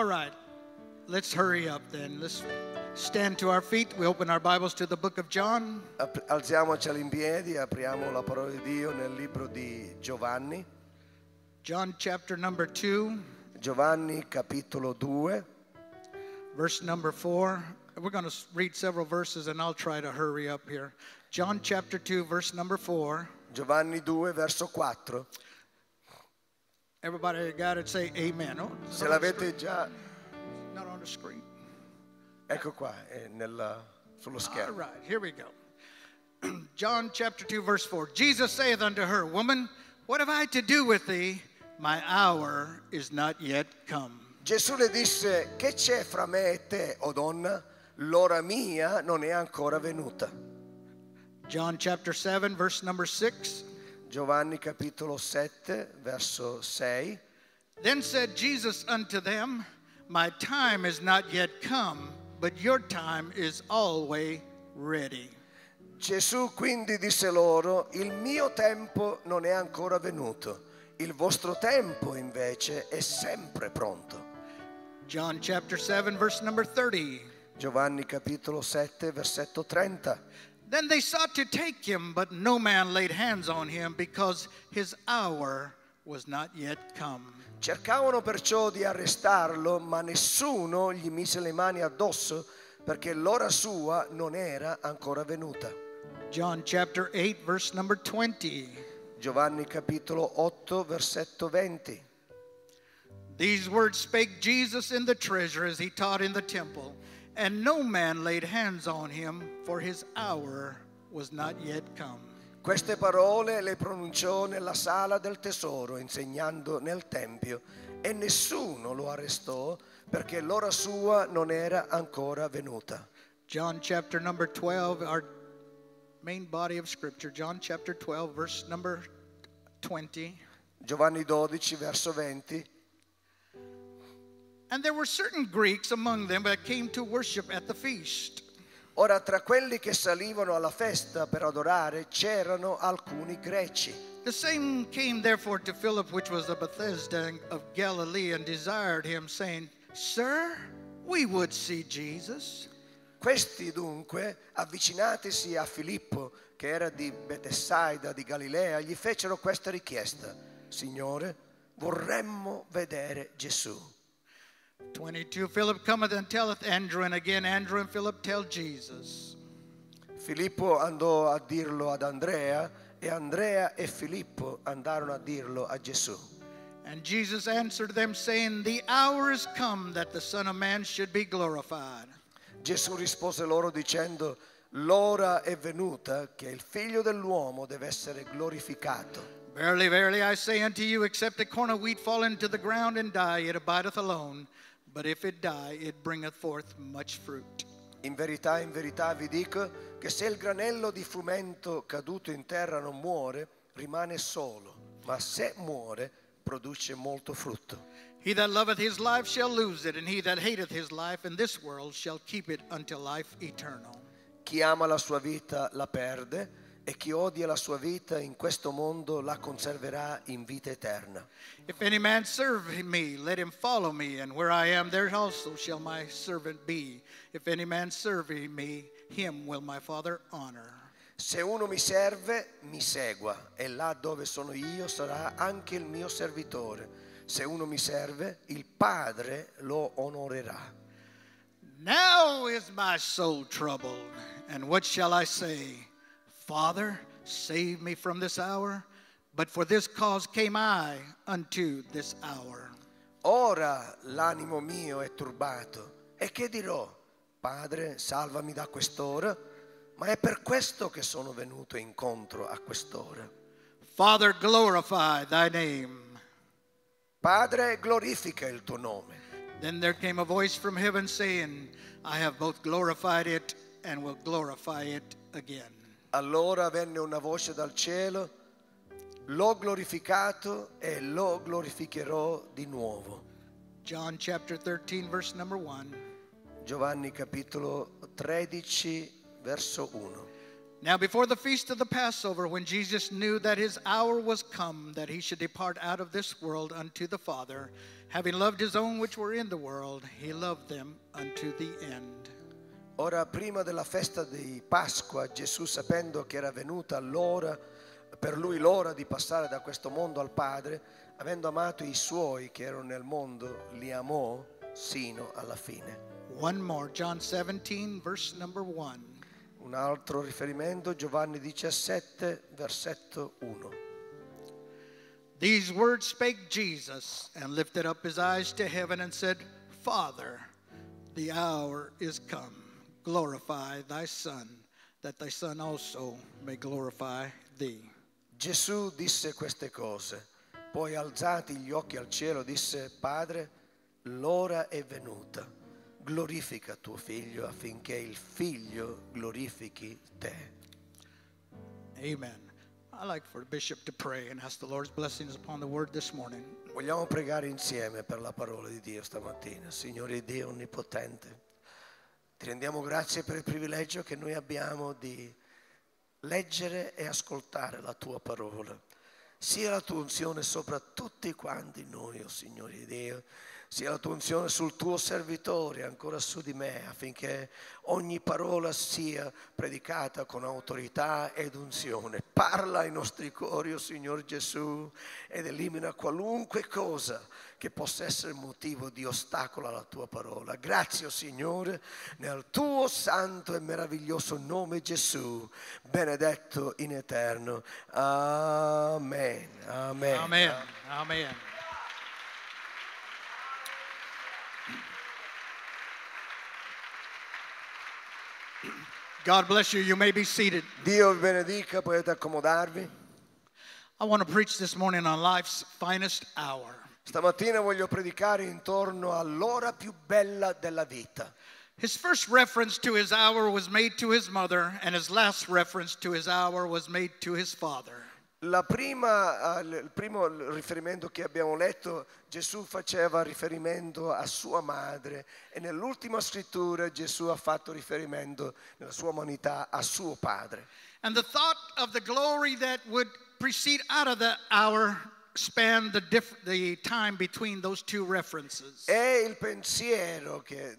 All right, let's hurry up then. Let's stand to our feet. We open our Bibles to the book of John. Alziamoci in piedi, apriamo la parola di Dio nel libro di Giovanni. John chapter number 2. Giovanni capitolo 2. Verse number 4. We're going to read several verses and I'll try to hurry up here. John chapter 2, verse number 4. Giovanni 2, verso 4. Everybody got it? Say amen. Oh, Se l'avete già... Not on the screen. Ecco qua, è sullo All schermo. right, here we go. John chapter 2, verse 4. Jesus saith unto her, Woman, what have I to do with thee? My hour is not yet come. Gesù le disse: che c'è fra me e te, o donna? L'ora mia non è ancora venuta. John chapter 7, verse number 6. Giovanni capitolo 7, verso 6. Then said Jesus unto them, My time is not yet come, but your time is always ready. Gesù quindi disse loro: il mio tempo non è ancora venuto, il vostro tempo invece è sempre pronto. John chapter 7, verse number 30. Giovanni capitolo 7, versetto 30. Then they sought to take him, but no man laid hands on him, because his hour was not yet come. Cercavano perciò di arrestarlo, ma nessuno gli mise le mani addosso, perché l'ora sua non era ancora venuta. John chapter 8, verse number 20. Giovanni capitolo 8, versetto 20. These words spake Jesus in the treasure as he taught in the temple, and no man laid hands on him, for his hour was not yet come. Queste parole le pronunciò nella sala del tesoro, insegnando nel tempio, e nessuno lo arrestò, perché l'ora sua non era ancora venuta. John chapter number 12, our main body of scripture, John chapter 12, verse number 20. Giovanni 12, verso 20. And there were certain Greeks among them that came to worship at the feast. Ora tra quelli che salivano alla festa per adorare c'erano alcuni greci. The same came therefore to Philip, which was of Bethsaida of Galilee, and desired him, saying, Sir, we would see Jesus. Questi dunque, avvicinatisi a Filippo, che era di Betsaida di Galilea, gli fecero questa richiesta: Signore, vorremmo vedere Gesù. 22, Philip cometh and telleth Andrew, and again Andrew and Philip tell Jesus. Filippo andò a dirlo ad Andrea, e Andrea e Filippo andarono a dirlo a Gesù. And Jesus answered them, saying, The hour is come that the Son of Man should be glorified. Gesù rispose loro dicendo: l'ora è venuta che il figlio dell'uomo deve essere glorificato. Verily, verily, I say unto you, except a corn of wheat fall into the ground and die, it abideth alone. But if it die, it bringeth forth much fruit. In verità vi dico che se il granello di frumento caduto in terra non muore, rimane solo, ma se muore, produce molto frutto. He that loveth his life shall lose it, and he that hateth his life in this world shall keep it unto life eternal. Chi ama la sua vita la perde, e chi odia la sua vita in questo mondo la conserverà in vita eterna. If any man serve me, let him follow me, and where I am, there also shall my servant be. If any man serve me, him will my Father honor. Se uno mi serve, mi segua, e là dove sono io sarà anche il mio servitore. Se uno mi serve, il Padre lo onorerà. Now is my soul troubled, and what shall I say? Father, save me from this hour, but for this cause came I unto this hour. Ora l'animo mio è turbato, e che dirò? Padre, salvami da quest'ora, ma è per questo che sono venuto incontro a quest'ora. Father, glorify thy name. Padre, glorifica il tuo nome. Then there came a voice from heaven saying, I have both glorified it and will glorify it again. Allora venne una voce dal cielo: l'ho glorificato e lo glorificherò di nuovo. John chapter 13, verse number 1. Giovanni capitolo 13, verso 1. Now before the feast of the Passover, when Jesus knew that his hour was come, that he should depart out of this world unto the Father, having loved his own which were in the world, he loved them unto the end. Ora, prima della festa di Pasqua, Gesù, sapendo che era venuta l'ora, per lui l'ora di passare da questo mondo al Padre, avendo amato i suoi che erano nel mondo, li amò sino alla fine. One more, John 17, verse number 1. Un altro riferimento, Giovanni 17, versetto 1. These words spake Jesus, and lifted up his eyes to heaven, and said, Father, the hour is come. Glorify thy Son, that thy Son also may glorify thee. Gesù disse queste cose, poi alzati gli occhi al cielo disse, Padre, l'ora è venuta. Glorifica tuo figlio affinché il figlio glorifichi te. Amen. I'd like for the bishop to pray and ask the Lord's blessings upon the word this morning. Vogliamo pregare insieme per la parola di Dio stamattina. Signore Dio onnipotente, ti rendiamo grazie per il privilegio che noi abbiamo di leggere e ascoltare la tua parola. Sia la tua unzione sopra tutti quanti noi, oh Signore Dio. Sia la tua unzione sul tuo servitore, ancora su di me, affinché ogni parola sia predicata con autorità ed unzione. Parla ai nostri cuori, oh Signor Gesù, ed elimina qualunque cosa che possa essere motivo di ostacolo alla tua parola. Grazie, oh Signore, nel tuo santo e meraviglioso nome Gesù, benedetto in eterno. Amen. Amen. Amen. Amen. God bless you. You may be seated. Dio vi benedica, potete accomodarvi. I want to preach this morning on life's finest hour. Stamattina voglio predicare intorno all'ora più bella della vita. His first reference to his hour was made to his mother, and his last reference to his hour was made to his father. Il primo riferimento che abbiamo letto, Gesù faceva riferimento a sua madre, e nell'ultima scrittura Gesù ha fatto riferimento nella sua umanità a suo padre. And the thought of the glory that would proceed out of the hour spanned the time between those two references. E il pensiero che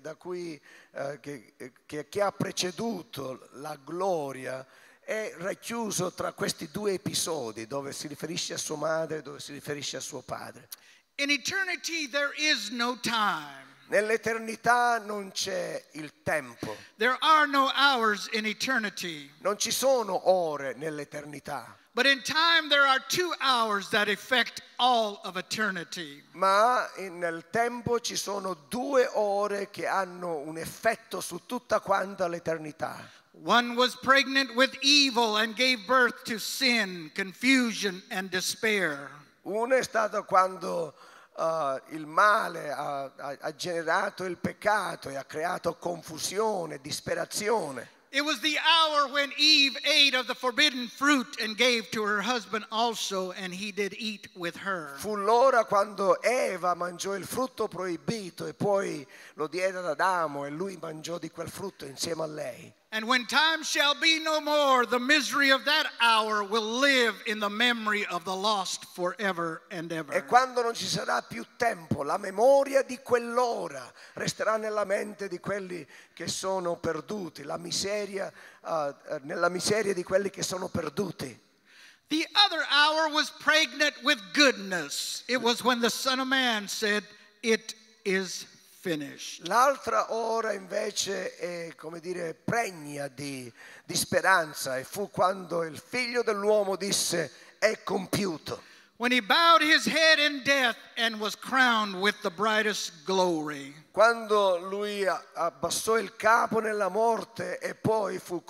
ha preceduto la gloria è racchiuso tra questi due episodi, dove si riferisce a sua madre e dove si riferisce a suo padre. In eternity there is no time. Nell'eternità non c'è il tempo. There are no hours in eternity. Non ci sono ore nell'eternità. But in time there are 2 hours that affect all of eternity. Ma nel tempo ci sono 2 ore che hanno un effetto su tutta quanta l'eternità. One was pregnant with evil and gave birth to sin, confusion and despair. Una è stata quando il male ha generato il peccato e ha creato confusione, disperazione. It was the hour when Eve ate of the forbidden fruit and gave to her husband also, and he did eat with her. Fu l'ora quando Eva mangiò il frutto proibito e poi lo diede ad Adamo e lui mangiò di quel frutto insieme a lei. And when time shall be no more, the misery of that hour will live in the memory of the lost forever and ever. E quando non ci sarà più tempo, la memoria di quell'ora resterà nella mente di quelli che sono perduti, la miseria, nella miseria di quelli che sono perduti. The other hour was pregnant with goodness. It was when the Son of Man said, "It is finished." L'altra ora invece è, come dire, pregna di speranza, e fu quando il figlio dell'uomo disse è compiuto. When he bowed his head in death and was crowned with the brightest glory. Quando lui abbassò il capo nella morte e poi fu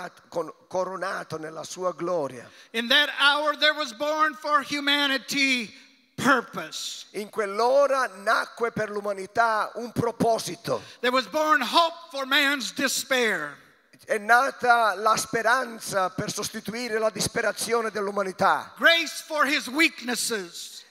coronato nella sua gloria. In that hour there was born for humanity purpose. In quell'ora nacque per l'umanità un proposito. There was born hope for man's despair. È nata la speranza per sostituire la disperazione dell'umanità. Grace for his weaknesses.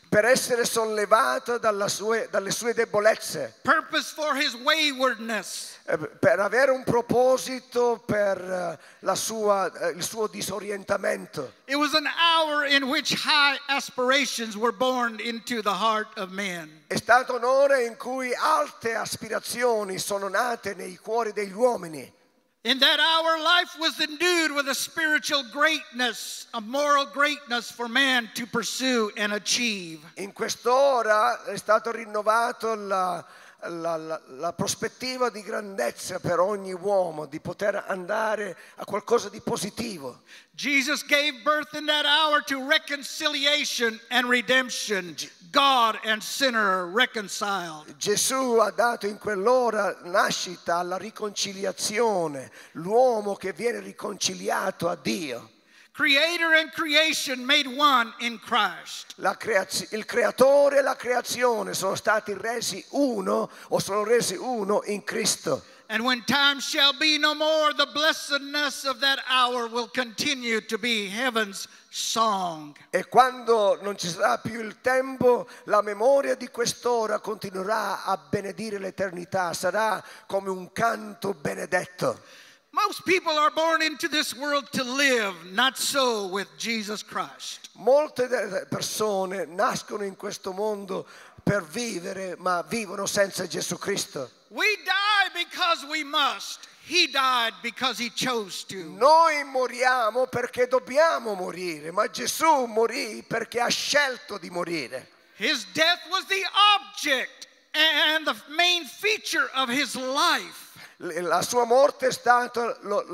per essere sollevato dalle sue debolezze, purpose for his waywardness, per avere un proposito per il suo disorientamento. It was an hour in which high aspirations were born into the heart of men. È stata un'ora in cui alte aspirazioni sono nate nei cuori degli uomini. In that hour, life was endued with a spiritual greatness, a moral greatness for man to pursue and achieve. In quest'ora è stato rinnovato la prospettiva di grandezza per ogni uomo, di poter andare a qualcosa di positivo. Jesus gave birth in that hour to reconciliation and redemption, God and sinner reconciled. Gesù ha dato in quell'ora nascita alla riconciliazione, l'uomo che viene riconciliato a Dio. Creator and creation made one in Christ. Il creatore e la creazione sono stati resi uno o sono resi uno in Cristo. And when time shall be no more, the blessedness of that hour will continue to be heaven's song. E quando non ci sarà più il tempo, la memoria di quest'ora continuerà a benedire l'eternità, sarà come un canto benedetto. Most people are born into this world to live, not so with Jesus Christ. Molte persone nascono in questo mondo per vivere, ma vivono senza Gesù Cristo. We die because we must. He died because he chose to. Noi moriamo perché dobbiamo morire, ma Gesù morì perché ha scelto di morire. His death was the object and the main feature of his life. La sua morte è stato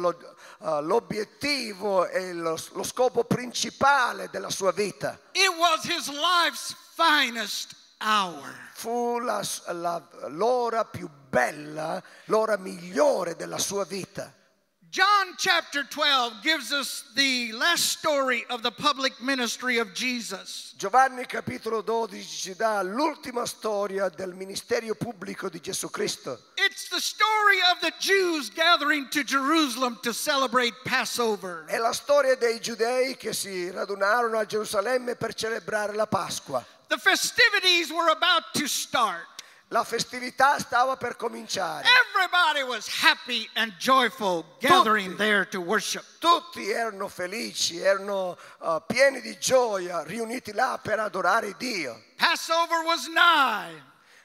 l'obiettivo e lo scopo principale della sua vita. It was his life's finest hour. Fu l'ora più bella, l'ora migliore della sua vita. John chapter 12 gives us the last story of the public ministry of Jesus. Giovanni capitolo 12 ci dà l'ultima storia del ministero pubblico di Gesù Cristo. It's the story of the Jews gathering to Jerusalem to celebrate Passover. È la storia dei giudei che si radunarono a Gerusalemme per celebrare la Pasqua. The festivities were about to start. La festività stava per cominciare. Everybody was happy and joyful gathering there to worship. Tutti erano felici, erano pieni di gioia, riuniti là per adorare Dio. Passover was nigh.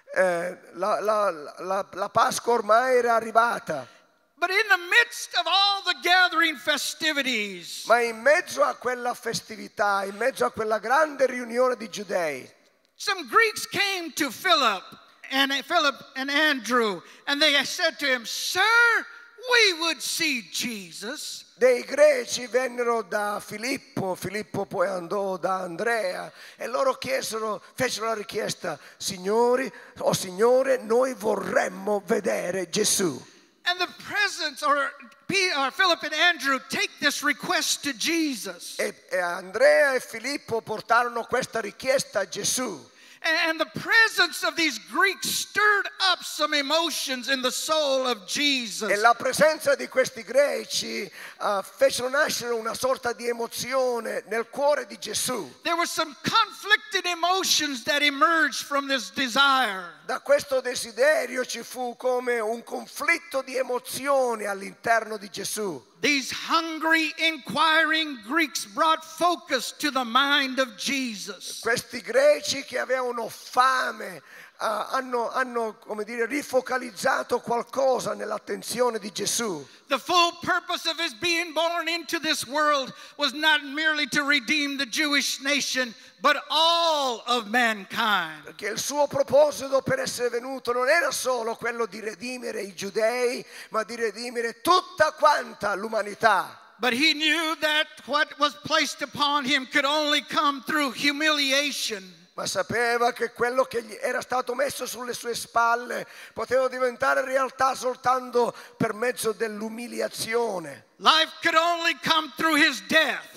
La Pasqua ormai era arrivata. But in the midst of all the gathering festivities, Ma in mezzo a quella festività, in mezzo a quella grande riunione di giudei, some Greeks came to Philip and Andrew, and they said to him, "Sir, we would see Jesus." dei greci vennero da Filippo poi andò da Andrea e loro fecero la richiesta: Signore, noi vorremmo vedere Gesù. And the presence, or Philip and Andrew take this request to Jesus. E Andrea e Filippo portarono questa richiesta a Gesù. And the presence of these Greeks stirred up some emotions in the soul of Jesus. E la presenza di questi greci fecero nascere una sorta di emozione nel cuore di Gesù. There were some conflicted emotions that emerged from this desire. Da questo desiderio ci fu come un conflitto di emozioni all'interno di Gesù. These hungry, inquiring Greeks brought focus to the mind of Jesus. Questi greci che avevano fame hanno come dire, rifocalizzato qualcosa nell'attenzione di Gesù. The full purpose of his being born into this world was not merely to redeem the Jewish nation, but all of mankind. Perché il suo proposito per essere venuto non era solo quello di redimere i giudei, ma di redimere tutta quanta l'umanità. But he knew that what was placed upon him could only come through humiliation. Ma sapeva che quello che gli era stato messo sulle sue spalle poteva diventare realtà soltanto per mezzo dell'umiliazione. Life could only come through his death.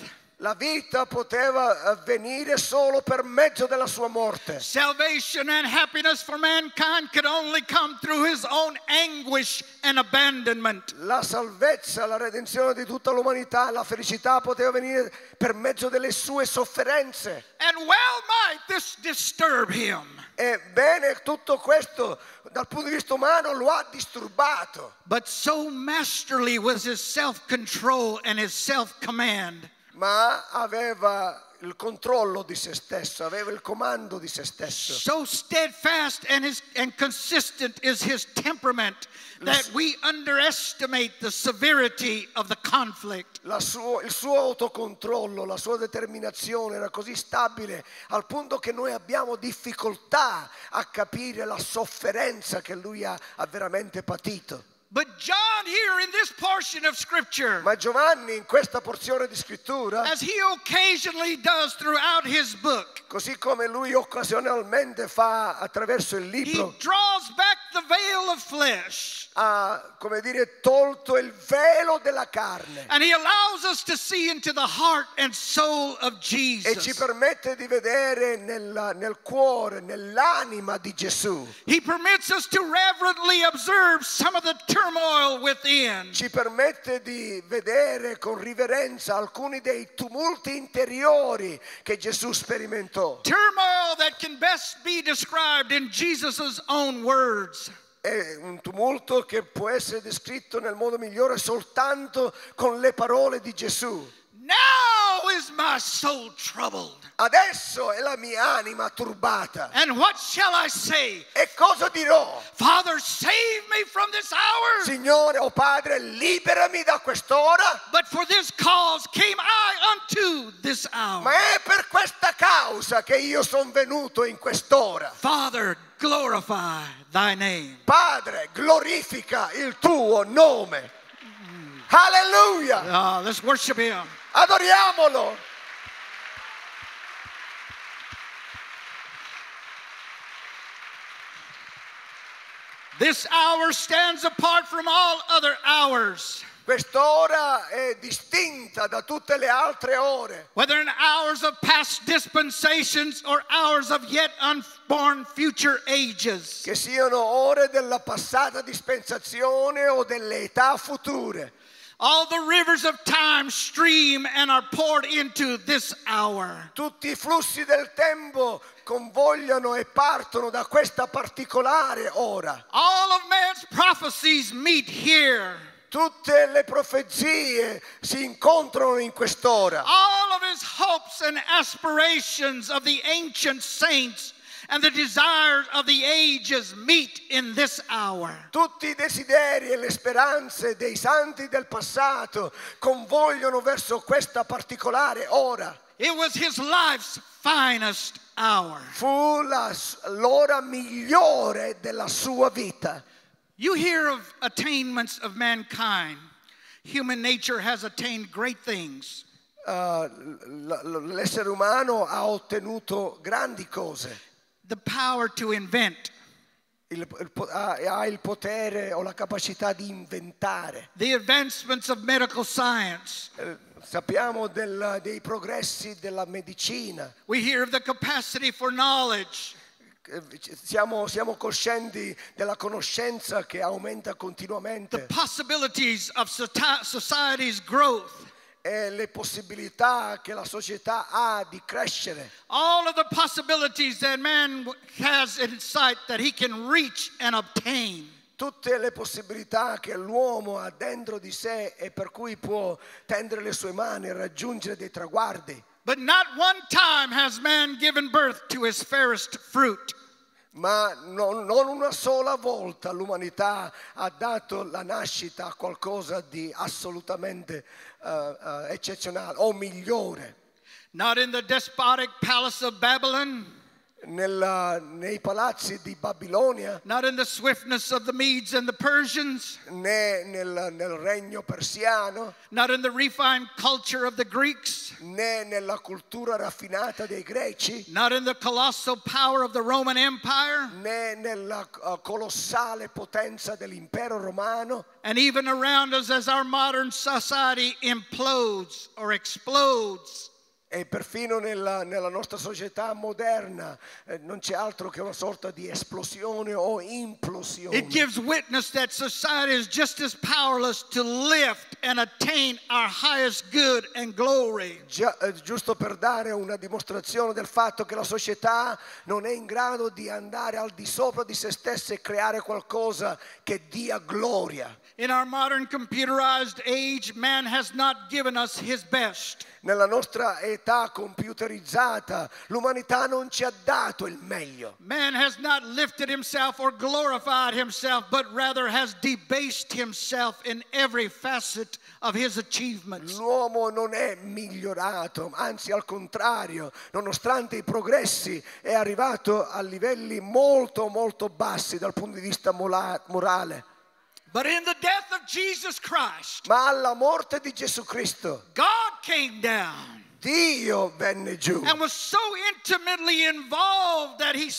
La vita poteva avvenire solo per mezzo della sua morte. Salvation and happiness for mankind could only come through his own anguish and abandonment. La salvezza, la redenzione di tutta l'umanità, la felicità poteva venire per mezzo delle sue sofferenze. And well might this disturb him. Ebbene, tutto questo dal punto di vista umano lo ha disturbato. But so masterly was his self-control and his self-command. Ma aveva il controllo di se stesso, aveva il comando di se stesso. So steadfast and consistent is his temperament that we underestimate the severity of the conflict. Il suo autocontrollo, la sua determinazione era così stabile al punto che noi abbiamo difficoltà a capire la sofferenza che lui ha veramente patito. But John here in this portion of scripture, Ma Giovanni in questa porzione di scrittura, as he occasionally does throughout his book, così come lui occasionalmente fa attraverso il he libro, draws back the veil of flesh. ha, come dire, tolto il velo della carne And he allows us to see into the heart and soul of e ci Jesus. permette di vedere nel cuore, nell'anima di Gesù. He permits us to reverently observe some of the turmoil within. Ci permette di vedere con riverenza alcuni dei tumulti interiori che Gesù sperimentò. Turmoil that can best be described in Jesus' own words. È un tumulto che può essere descritto nel modo migliore soltanto con le parole di Gesù. Now is my soul troubled. Adesso è la mia anima turbata. And what shall I say? E cosa dirò? Father, save me from this hour. Signore, o Padre, liberami da quest'ora. But for this cause came I unto this hour. Ma è per questa causa che io sono venuto in quest'ora. Father, glorify thy name. Padre, glorifica il tuo nome. Alleluia! Let's worship him. Adoriamolo! This hour stands apart from all other hours. Quest'ora è distinta da tutte le altre ore. Whether in hours of past dispensations or hours of yet unborn future ages. Che siano ore della passata dispensazione o delle età future. All the rivers of time stream and are poured into this hour. Tutti i flussi del tempo convogliano e partono da questa particolare ora. All of man's prophecies meet here. Tutte le profezie si incontrano in quest'ora. All of his hopes and aspirations of the ancient saints and the desires of the ages meet in this hour. Tutti i desideri e le speranze dei santi del passato convogliano verso questa particolare ora. It was his life's finest hour. Fu l'ora migliore della sua vita. You hear of attainments of mankind. Human nature has attained great things. L'essere umano ha ottenuto grandi cose. The power to invent. Ha il potere o la capacità di inventare. The advancements of medical science. Sappiamo dei progressi della medicina. We hear of the capacity for knowledge. Siamo coscienti della conoscenza che aumenta continuamente. The possibilities of society's growth. E le possibilità che la società ha di crescere. All of the possibilities that man has in sight that he can reach and obtain. Tutte le possibilità che l'uomo ha dentro di sé e per cui può tendere le sue mani e raggiungere dei traguardi. But not one time has man given birth to his fairest fruit. Ma non una sola volta l'umanità ha dato la nascita a qualcosa di assolutamente eccezionale o migliore. Not in the despotic palace of Babylon. Nei palazzi di Babilonia, not in the swiftness of the Medes and the Persians, né nel regno persiano, not in the refined culture of the Greeks, né nella cultura raffinata dei greci, not in the colossal power of the Roman Empire, né nella colossale potenza dell'impero romano. And even around us as our modern society implodes or explodes. E perfino nella nostra società moderna non c'è altro che una sorta di esplosione o implosione. It gives witness that society is just as powerless to lift and attain our highest good and glory. Giusto per dare una dimostrazione del fatto che la società non è in grado di andare al di sopra di se stessa e creare qualcosa che dia gloria. In our modern computerized age, man has not given us his best. Nella nostra età computerizzata, l'umanità non ci ha dato il meglio. Man has not lifted himself or glorified himself, but rather has debased himself in every facet of his achievements. L'uomo non è migliorato, anzi al contrario, nonostante i progressi è arrivato a livelli molto molto bassi dal punto di vista morale. But in the death of Jesus Christ, Ma alla morte di Gesù Cristo, God came down Dio venne giù and was so intimately involved that he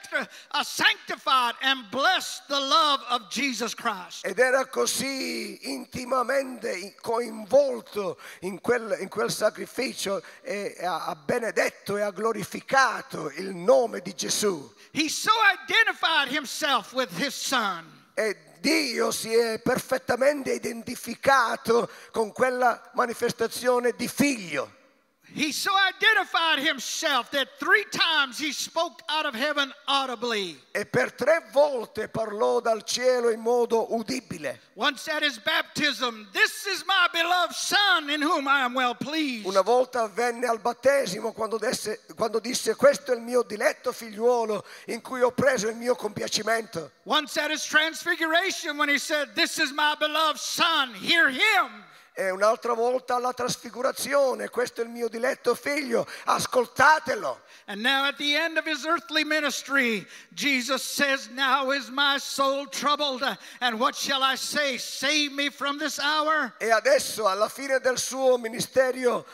sanctified and blessed the love of Jesus Christ. ed era così intimamente coinvolto in quel sacrificio e ha benedetto e ha glorificato il nome di Gesù. He so identified himself with his son. E Dio si è perfettamente identificato con quella manifestazione di figlio. He so identified himself that 3 times he spoke out of heaven audibly. E per 3 volte parlò dal cielo in modo udibile. Once at his baptism, "This is my beloved son in whom I am well pleased." Una volta avvenne al battesimo quando disse questo è il mio diletto figliuolo in cui ho preso il mio compiacimento. Once at his transfiguration when he said, "This is my beloved son, hear him." E un'altra volta alla trasfigurazione, questo è il mio diletto figlio, ascoltatelo. And now at the end of his earthly ministry, Jesus says, "Now is my soul troubled, and what shall I say? Save me from this hour." E adesso alla fine del suo ministero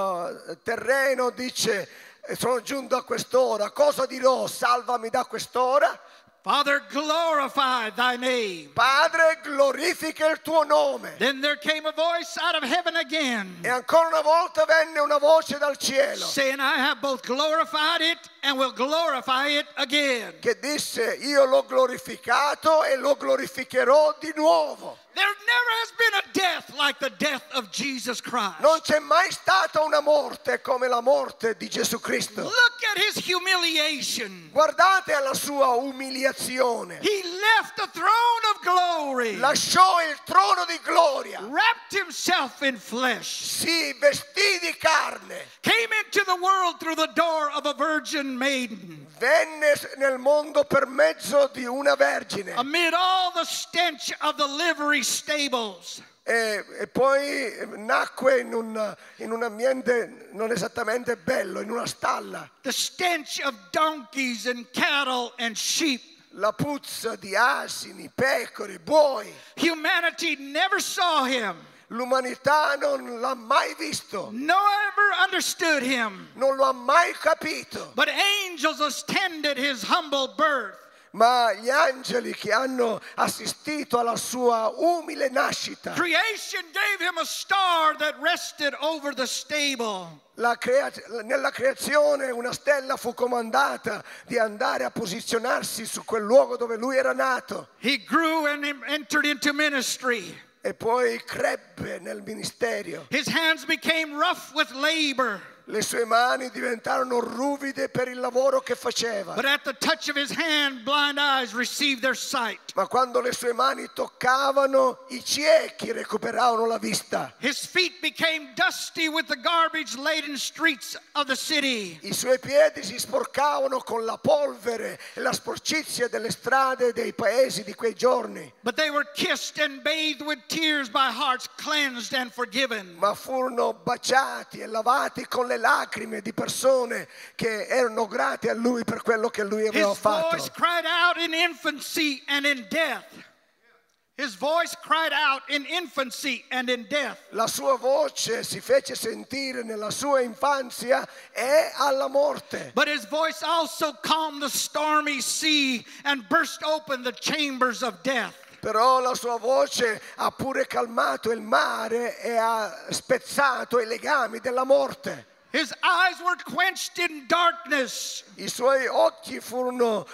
terreno dice sono giunto a quest'ora, cosa dirò? Salvami da quest'ora. Father, glorify thy name. Padre, glorifica il tuo nome. Then there came a voice out of heaven again, E ancora una volta venne una voce dal cielo saying, "I have both glorified it and will glorify it again." che disse io l'ho glorificato e lo glorificherò di nuovo. There never has been a death like the death of Jesus Christ. Non c'è mai stata una morte come la morte di Gesù Cristo. Look at his humiliation. Guardate alla sua umiliazione. He left the throne of glory, Lasciò il trono di gloria, wrapped himself in flesh, si vestì di carne, came into the world through the door of a virgin maiden. venne nel mondo per mezzo di una vergine Amid all the stench of the livery stables, e poi nacque in un ambiente non esattamente bello, in una stalla. the stench of donkeys and cattle and sheep. La puzza di asini, pecore, buoi. Humanity never saw him, L'umanità non l'ha mai visto, never understood him, non lo ha mai capito. but angels attended his humble birth. Ma gli angeli che hanno assistito alla sua umile nascita, Creation gave him a star that rested over the stable. nella creazione una stella fu comandata di andare a posizionarsi su quel luogo dove lui era nato. He grew and entered into ministry. E poi crebbe nel ministerio. His hands became rough with labor, Le sue mani diventarono ruvide per il lavoro che faceva. but at the touch of his hand, blind eyes received their sight. Ma quando le sue mani toccavano, i ciechi recuperavano la vista. His feet became dusty with the garbage-laden streets of the city. I suoi piedi si sporcavano con la polvere e la sporcizia delle strade dei paesi di quei giorni. But they were kissed and bathed with tears by hearts cleansed and forgiven. Ma furono baciati e lavati con le lacrime di persone che erano grate a lui per quello che lui aveva His voice fatto. cried out in infancy and in death. His voice cried out in infancy and in death. La sua voce si fece sentire nella sua infanzia e alla morte. But his voice also calmed the stormy sea and burst open the chambers of death. Però la sua voce ha pure calmato il mare e ha spezzato i legami della morte. His eyes were quenched in darkness. I suoi occhi furono,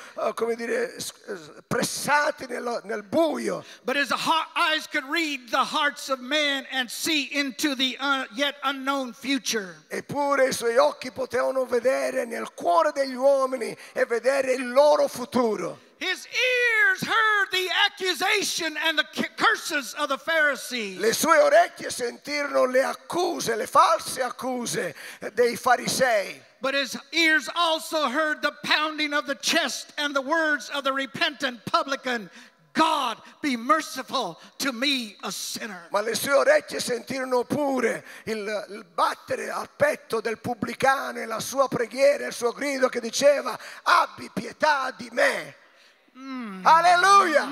pressati nel buio. But his eyes could read the hearts of men and see into the yet unknown future. Eppure i suoi occhi potevano vedere nel cuore degli uomini e vedere il loro futuro. His ears heard the accusation and the curses of the Pharisees. Le sue orecchie sentirono le accuse, le false accuse dei farisei. But his ears also heard the pounding of the chest and the words of the repentant publican. God, be merciful to me, a sinner. Ma le sue orecchie sentirono pure il battere al petto del pubblicano e la sua preghiera, il suo grido che diceva: abbi pietà di me. Alleluia!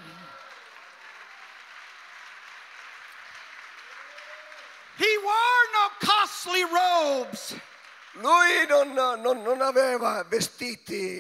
He wore no costly robes. Lui non aveva vestiti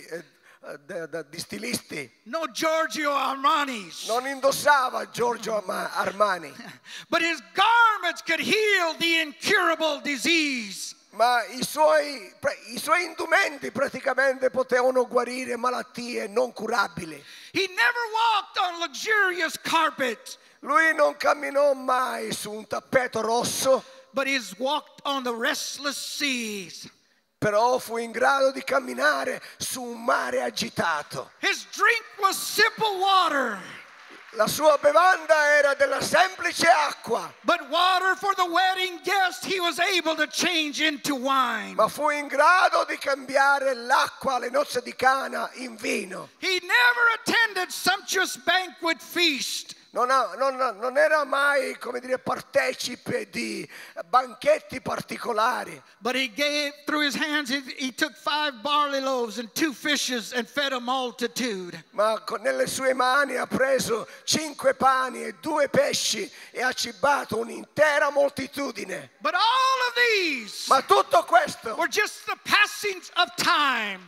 di stilisti. No Giorgio Armani's. Non indossava Giorgio Armani. But his garments could heal the incurable disease. Ma i suoi indumenti praticamente potevano guarire malattie non curabili. He never walked on luxurious carpet. Lui non camminò mai su un tappeto rosso, but he walked on the restless seas. Però fu in grado di camminare su un mare agitato. His drink was simple water. La sua bevanda era della semplice acqua. But water for the wedding guest he was able to change into wine. Ma fu in grado di cambiare l'acqua alle nozze di Cana in vino. He never attended sumptuous banquet feast. Non era mai, partecipe di banchetti particolari. But he gave through his hands, he took 5 barley loaves and 2 fishes and fed a multitude. Ma nelle sue mani ha preso 5 pani e 2 pesci e ha cibato un'intera moltitudine. But all of these Ma tutto questo were just the passings of time.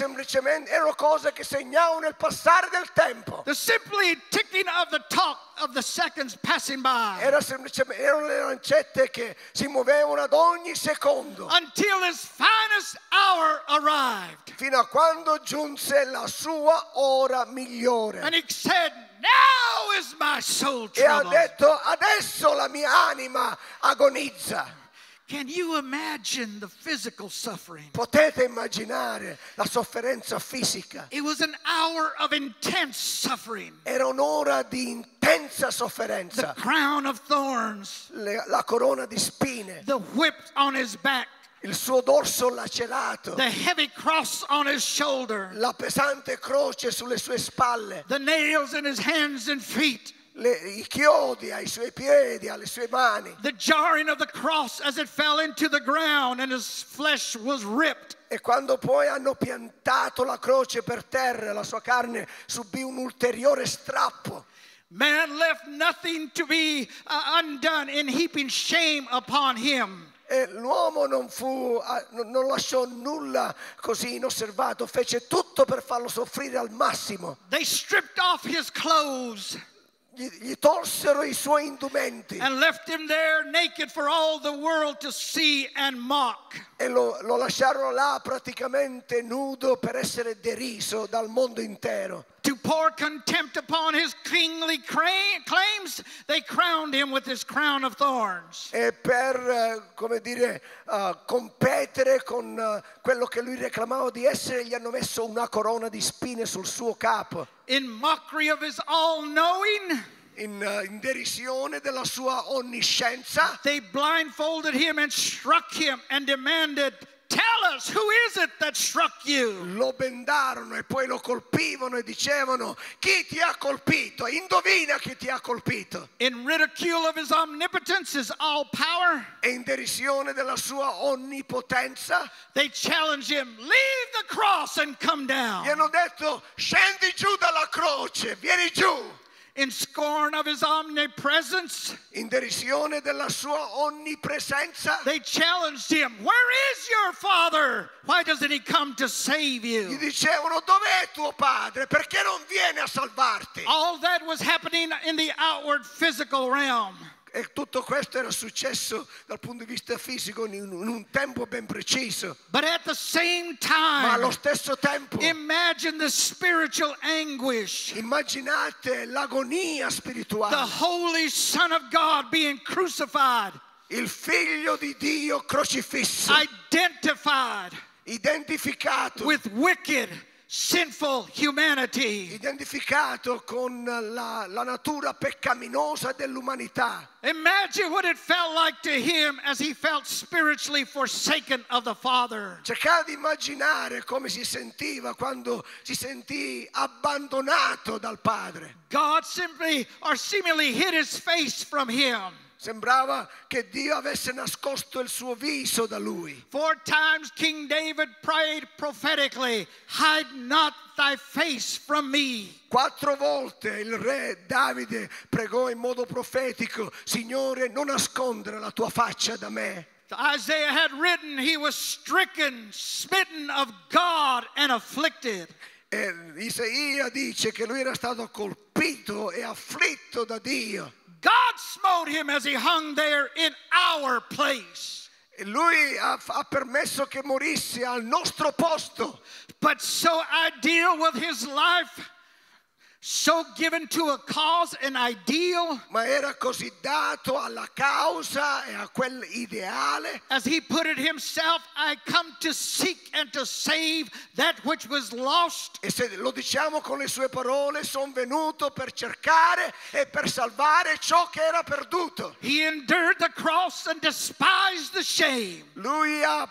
erano cose che segnavano il passare del tempo. The simply ticking of the talk of the seconds passing by. Erano le lancette che si muovevano ad ogni secondo. Until his finest hour arrived. Fino a quando giunse la sua ora migliore. And he said, now is my soul troubled. E ha detto, adesso la mia anima agonizza. Can you imagine the physical suffering? Potete immaginare la sofferenza fisica? It was an hour of intense suffering. Era un'ora di intensa sofferenza. The crown of thorns. La corona di spine. The whip on his back. Il suo dorso lacerato. The heavy cross on his shoulder. La pesante croce sulle sue spalle. The nails in his hands and feet. I chiodi ai suoi piedi, alle sue mani. The jarring of the cross as it fell into the ground and his flesh was ripped. E quando poi hanno piantato la croce per terra, la sua carne subì un ulteriore strappo. Man left nothing to be undone in heaping shame upon him. E l'uomo non lasciò nulla così inosservato, fece tutto per farlo soffrire al massimo. They stripped off his clothes. Gli tolsero i suoi indumenti. And left him there naked for all the world to see and mock. E lo lasciarono là praticamente nudo per essere deriso dal mondo intero. To pour contempt upon his kingly claims, they crowned him with his crown of thorns. E per, competere con quello che lui reclamava di essere, gli hanno messo una corona di spine sul suo capo. In mockery of his all-knowing, in derisione della sua onniscienza, they blindfolded him and struck him and demanded, tell us, who is it that struck you? Lo bendarono e poi lo colpivano e dicevano, chi ti ha colpito? Indovina chi ti ha colpito. In ridicule of his omnipotence, his all power, e in derisione della sua onnipotenza, they challenged him, leave the cross and come down. Gli hanno detto, scendi giù dalla croce, vieni giù. In scorn of his omnipresence, in derisione della sua onnipresenza, they challenged him, where is your father? Why doesn't he come to save you? Gli dicevano, dov'è tuo padre? Perché non viene a salvarti? All that was happening in the outward physical realm. E tutto questo era successo dal punto di vista fisico in un tempo ben preciso. But at the same Ma allo time, stesso tempo imagine the spiritual anguish. immaginate l'agonia The spirituale. Holy Son of God being crucified, Il figlio di Dio crocifisso, identified identificato, with wicked, sinful humanity. identificato con la natura peccaminosa dell'umanità. Imagine what it felt like to him as he felt spiritually forsaken of the Father. Cercate di immaginare come si sentiva quando si sentì abbandonato dal Padre. God simply or seemingly hid his face from him. Sembrava che Dio avesse nascosto il suo viso da lui. 4 times King David prayed prophetically, hide not thy face from me. 4 volte il re Davide pregò in modo profetico: Signore, non nascondere la tua faccia da me. Isaiah had written he was stricken, smitten of God and afflicted. E Isaia dice che lui era stato colpito e afflitto da Dio. God smote him as he hung there in our place. E lui ha permesso che morisse al nostro posto. But so ideal with his life, so given to a cause, an ideal, Ma era così dato alla causa e a quell'ideale. as he put it himself, I come to seek and to save that which was lost. E se lo diciamo con le sue parole, sono venuto per cercare e per salvare ciò che era perduto. He endured the cross and despised the shame. Lui ha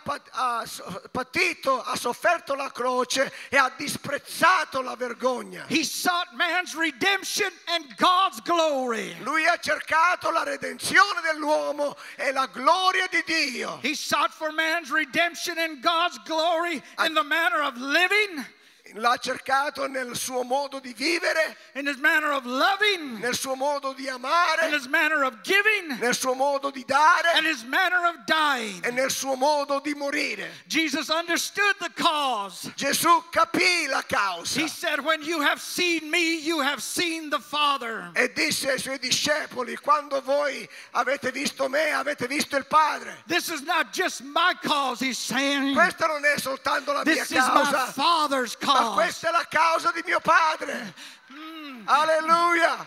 patito, ha sofferto la croce e ha disprezzato la vergogna. He sought man's redemption and God's glory. Lui ha cercato la redenzione dell'uomo e la gloria di Dio. He sought for man's redemption and God's glory in the manner of living, L'ha cercato nel suo modo di vivere, in his manner of loving, nel suo modo di in amare, his manner of giving, nel suo modo di dare and his manner of dying. e nel suo modo di morire. Jesus understood the cause. Gesù capì la causa He said, when you have seen me, you have seen the Father. e disse ai suoi discepoli: quando voi avete visto me, avete visto il Padre. This is not just my cause, he's saying. Questa non è soltanto la mia This is my causa, Father's ma cause. questa è la causa di mio Padre. Alleluia.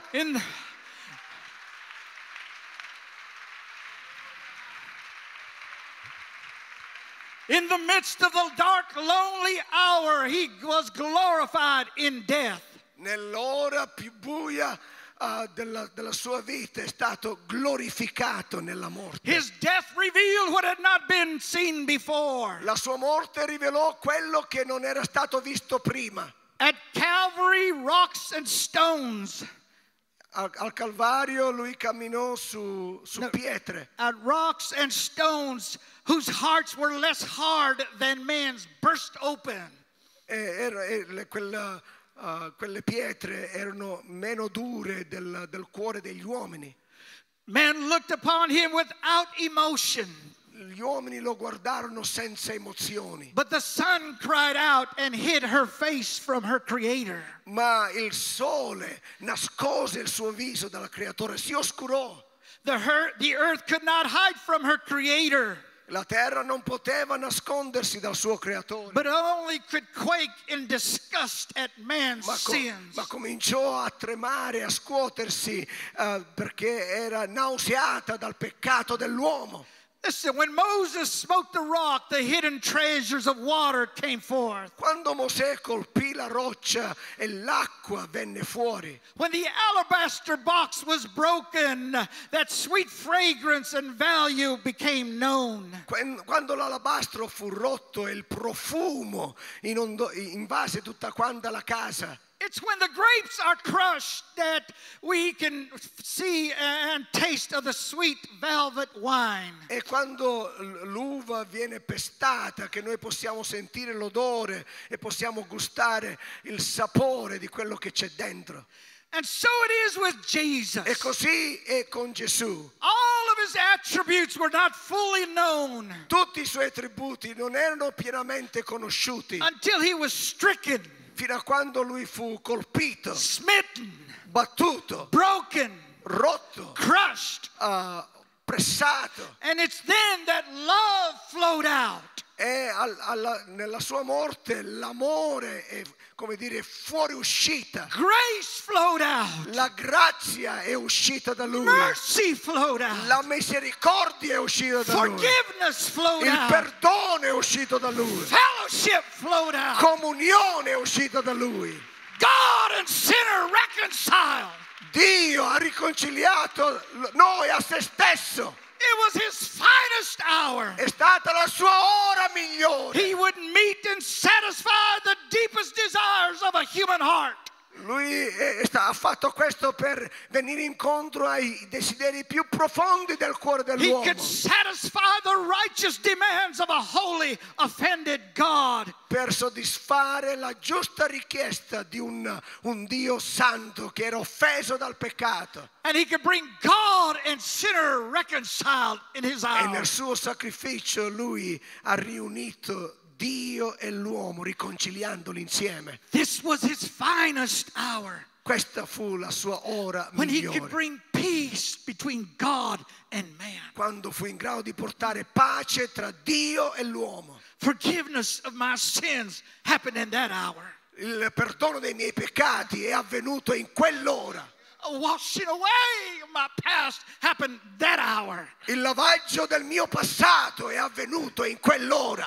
In the midst of the dark, lonely hour, he was glorified in death. Nell'ora più buia della sua vita è stato glorificato nella morte. His death revealed what had not been seen before. La sua morte rivelò quello che non era stato visto prima. At Calvary, rocks and stones. Al Calvario lui camminò su pietre. At rocks and stones whose hearts were less hard than man's burst open. Quelle pietre erano meno dure del cuore degli uomini. Men looked upon him without emotion. Gli uomini lo guardarono senza emozioni. But the sun cried out and hid her face from her creator. Ma il sole nascose il suo viso dal creatore, si oscurò. The earth could not hide from her creator, La terra non poteva nascondersi dal suo creatore. but only could quake in disgust at man's sins. Ma cominciò a tremare, a scuotersi perché era nauseata dal peccato dell'uomo. Listen, when Moses smote the rock, the hidden treasures of water came forth. Quando Mosè colpì la roccia e l'acqua venne fuori. When the alabaster box was broken, that sweet fragrance and value became known. Quando l'alabastro fu rotto e il profumo invase tutta quanta la casa. It's when the grapes are crushed that we can see and taste of the sweet velvet wine. E quando l'uva viene pestata che noi possiamo sentire l'odore e possiamo gustare il sapore di quello che c'è dentro. And so it is with Jesus. E così è con Gesù. All of his attributes were not fully known Tutti i suoi attributi non erano pienamente conosciuti until he was stricken, fino a quando lui fu colpito, smitten, battuto, broken, rotto, crushed. pressato. And it's then that love flowed out. E nella sua morte l'amore è, come dire, fuoriuscita. Grace flowed out. La grazia è uscita da lui. Mercy flowed out. La misericordia è uscita da lui. Forgiveness flowed Il out. perdono è uscito da lui. Fellowship flowed out. Comunione è uscita da lui. God and sinner reconciled. Dio ha riconciliato noi a se stesso. It was his finest hour. È stata la sua ora migliore. He would meet and satisfy the deepest desires of a human heart. Lui ha fatto questo per venire incontro ai desideri più profondi del cuore He dell'uomo. could satisfy the righteous demands of a holy, offended God. Per soddisfare la giusta richiesta di un Dio santo che era offeso dal peccato. And he could bring God and sinner reconciled in his E hour. nel suo sacrificio lui ha riunito Dio e l'uomo, riconciliandoli insieme. This was his finest hour. Questa fu la sua ora When he could migliore. bring peace between God and man. Quando fu in grado di portare pace tra Dio e l'uomo. Forgiveness of my sins happened in that hour. Il perdono dei miei peccati è avvenuto in quell'ora. A washing away of my past happened that hour. Il lavaggio del mio passato è avvenuto in quell'ora.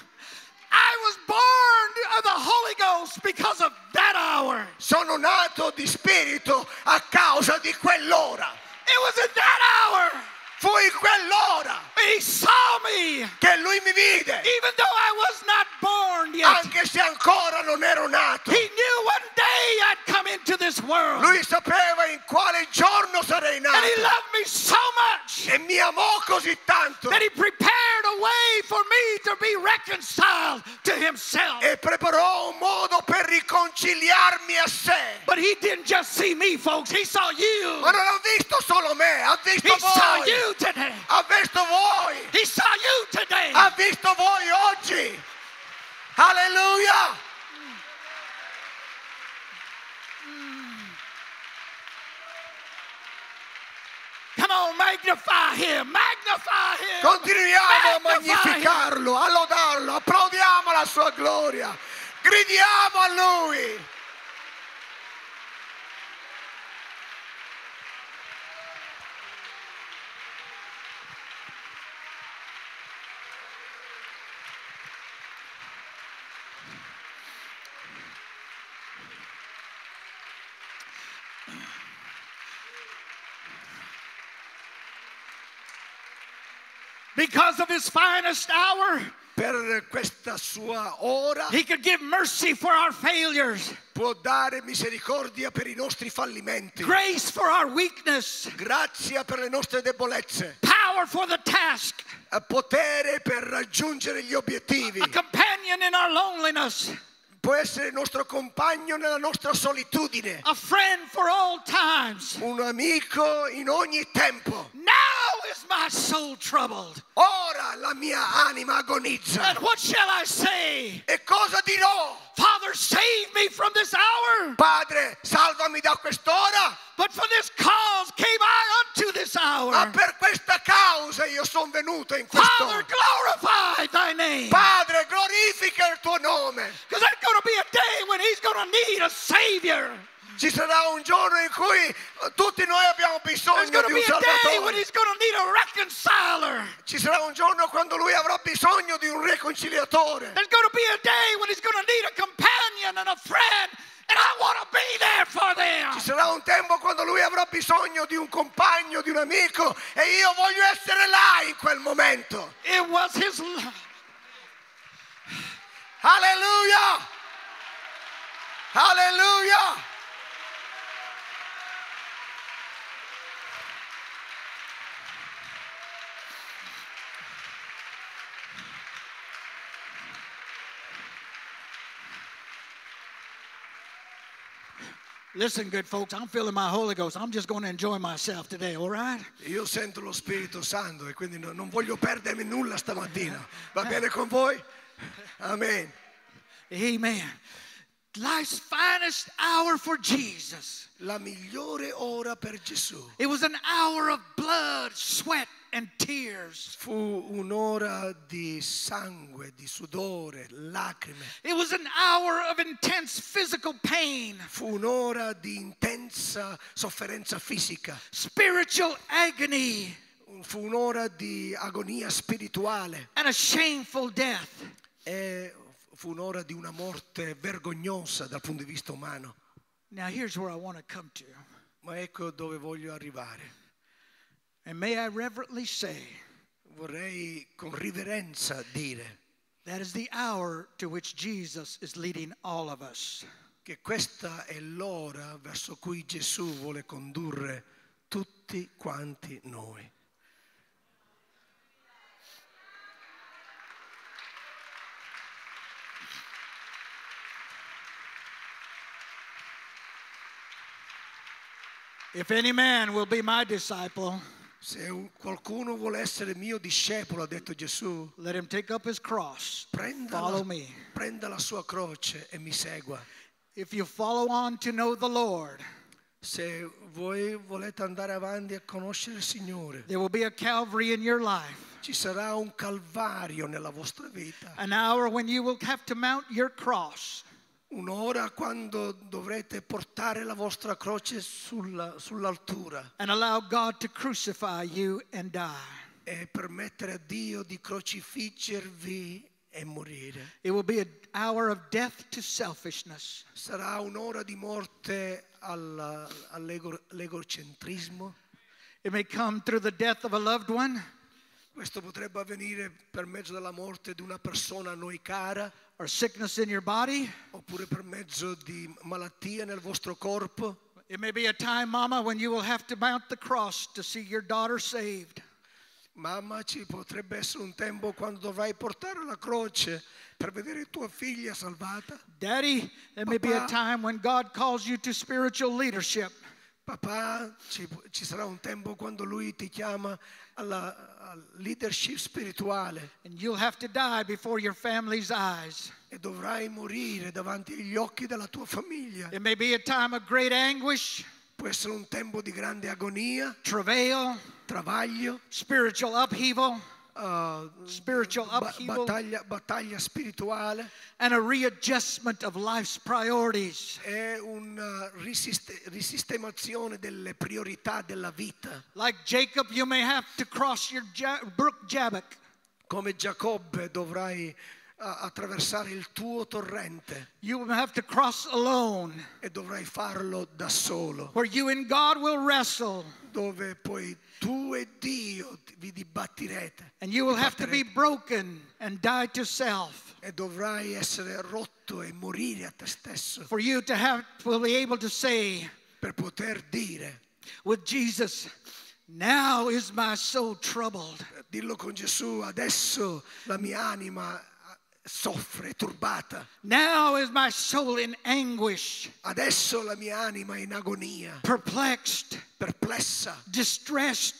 I was born of the Holy Ghost because of that hour. Sono nato di spirito a causa di quell'ora. It was in that hour Fu in quell'ora he saw me, che lui mi vide, even though I was not born yet. anche se ancora non ero nato. He knew one day I'd come into this world. Lui sapeva in quale giorno sarei And he nato loved me so much e mi amò così tanto that he prepared a way for me to be reconciled to himself. e preparò un modo per riconciliarmi a sé. But he didn't just see me, folks. He saw you. Ma non ha visto solo me, ha visto He saw voi. you today. Ha visto voi. He saw you today. Ha visto voi oggi. Alleluia. Come on, magnify him. Magnify him. Continuiamo a Magnify him. magnificarlo, a lodarlo, applaudiamo la sua gloria, gridiamo a lui. Because of his finest hour, Per questa sua ora he could give mercy for our failures, può dare misericordia per i nostri fallimenti, grace for our weakness, grazia per le nostre debolezze, power for the task, potere per raggiungere gli obiettivi. a companion in our loneliness, Può essere il nostro compagno nella nostra solitudine, a friend for all times. un amico in ogni tempo. Now is my soul troubled. Ora la mia anima agonizza. And what shall I say? E cosa dirò? Father, save me from this hour. Padre, salvami da quest'ora. But for this cause came I unto this hour. Ma per questa causa io sono venuto in Father, quest'ora. glorify thy name. Padre, glorifica il tuo nome. Because there's going to be a day when he's going to need a Savior. Ci sarà un giorno in cui tutti noi abbiamo There's bisogno going to di be un a day when Salvatore. he's going to need a reconciler. Ci sarà un giorno quando lui avrà bisogno di un riconciliatore. There's going to be a day when he's going to need a companion and a friend. And I want to be there for them. Ci sarà un tempo quando lui avrà bisogno di un compagno, di un amico, e io voglio essere là in quel momento. It was his love. Alleluia! Alleluia! Listen, good folks, I'm feeling my Holy Ghost. I'm just going to enjoy myself today, all right? Io sento lo Spirito Santo e quindi non voglio perdermi nulla stamattina. Va bene con voi? Amen. Amen. life's finest hour for Jesus. La migliore ora per Gesù. It was an hour of blood, sweat, and tears. Fu un'ora di sangue, di sudore, lacrime. It was an hour of intense physical pain, Fu un'ora di intensa sofferenza fisica. spiritual agony, Fu un'ora di agonia spirituale. and a shameful death. E fu un'ora di una morte vergognosa dal punto di vista umano. Now here's where I want to come to. Ma ecco dove voglio arrivare. And may I reverently say, Vorrei con riverenza dire that is the hour to which Jesus is leading all of us. che questa è l'ora verso cui Gesù vuole condurre tutti quanti noi. If any man will be my disciple, Se qualcuno vuole essere mio discepolo, ha detto Gesù, let him take up his cross, prenda follow la, me. prenda la sua croce e mi segua. If you follow on to know the Lord, Se voi volete andare avanti a conoscere il Signore, there will be a Calvary in your life, ci sarà un calvario nella vostra vita. an hour when you will have to mount your cross. Un'ora quando dovrete portare la vostra croce sull'altura And allow God to crucify you and die. e permettere a Dio di crocifiggervi e morire. It will be an hour of death to selfishness. Sarà un'ora di morte all'egocentrismo. It may come through the death of a loved one, Questo potrebbe avvenire per mezzo della morte di una persona a noi cara, or sickness in your body. oppure per mezzo di malattie nel vostro corpo. It may be a time, Mama, when you will have to mount the cross to see your daughter saved. Mamma, ci potrebbe essere un tempo quando dovrai portare la croce per vedere tua figlia salvata. Daddy, there may be a Papa. time when God calls you to spiritual leadership. Papà, ci sarà un tempo quando lui ti chiama alla leadership spirituale And you'll have to die before your family's eyes. e dovrai morire davanti agli occhi della tua famiglia. It may be a time of great anguish, Può essere un tempo di grande agonia, travail, travaglio, spiritual upheaval, spiritual upheaval, battaglia spirituale. and a readjustment of life's priorities. È una risistemazione delle priorità della vita. Like Jacob, you may have to cross your brook Jabbok. Come Giacobbe dovrai attraversare il tuo torrente You will have to cross alone, e dovrai farlo da solo, where you and God will wrestle, dove poi tu e Dio vi dibattirete and you will have to be broken and die to self, e dovrai essere rotto e morire a te stesso for you to will be able to say per poter dire, with Jesus, now is my soul troubled. dillo con Gesù, adesso la mia anima soffre, turbata, Now is my soul in anguish, adesso la mia anima è in agonia, perplexed, perplessa, distressed,